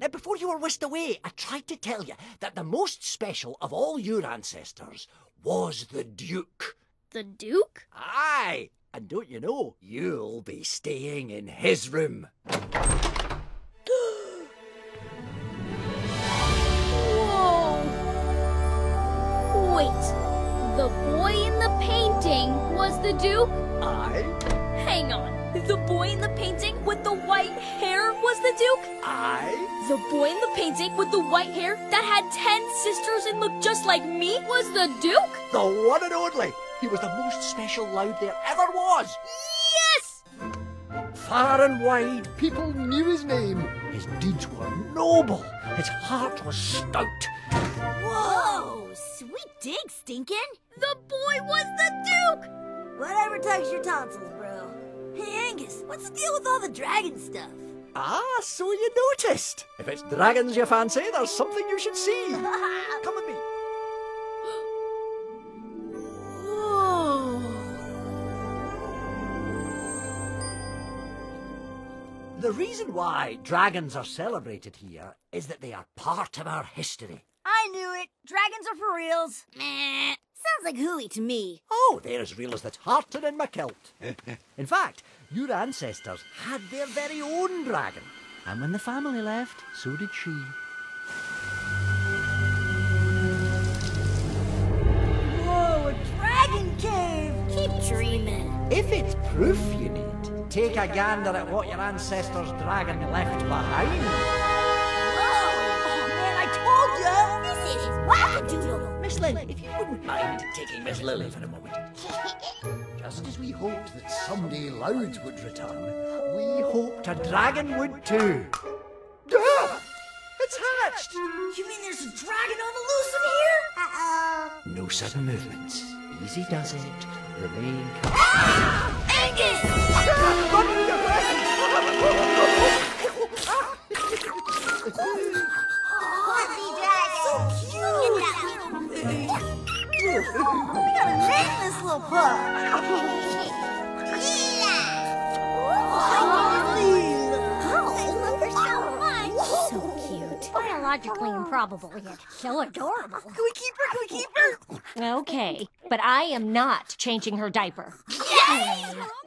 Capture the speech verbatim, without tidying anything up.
uh, before you were whisked away, I tried to tell you that the most special of all your ancestors was the Duke. The Duke? Aye, and don't you know, you'll be staying in his room. Whoa! Wait, the boy in the painting was the Duke? Aye. Hang on, the boy in the painting with the white hair was the Duke? Aye. The boy in the painting with the white hair that had ten sisters and looked just like me was the Duke? The one and only. He was the most special loud there ever was. Yes! Far and wide, people knew his name. His deeds were noble. His heart was stout. Whoa! Sweet dig, Stinkin'. The boy was the Duke! Whatever tugs your tonsils, bro. Hey, Angus, what's the deal with all the dragon stuff? Ah, so you noticed. If it's dragons you fancy, there's something you should see. Come with me. Whoa! The reason why dragons are celebrated here is that they are part of our history. I knew it. Dragons are for reals. Meh. Sounds like hooey to me. Oh, they're as real as the tartan in my kilt. In fact, your ancestors had their very own dragon. And when the family left, so did she. Whoa, a dragon cave! Keep dreaming. If it's proof you need, take a gander at what your ancestors' dragon left behind. Whoa! Oh, man, I told ya! This is wackadoodle. Miss Lynn, if you wouldn't mind taking Miss Lily for a moment. Just as we hoped that someday Loud would return, we hoped a dragon would too. Duh! It's hatched! You mean there's a dragon on the loose in here? Uh-oh. No sudden movements. Easy does it. Remain calm. Ah! Angus! Puppy dragon! So cute! We gotta name this little pup! Leela! So cute. Biologically improbable, yet so adorable. Can we keep her? Can we keep her? Okay, but I am not changing her diaper. Yes!